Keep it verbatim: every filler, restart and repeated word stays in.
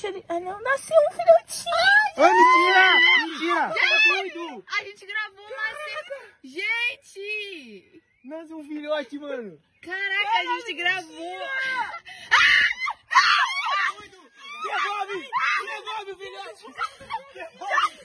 deixa ele... Ah, não, nasceu um filhotinho. Ô, mentira! Mentira! Gente, a gente gravou, nasceu... Gente! Nasceu um filhote, mano. Caraca, a gente gravou. Devolve! Devolve o filhote! Devolve!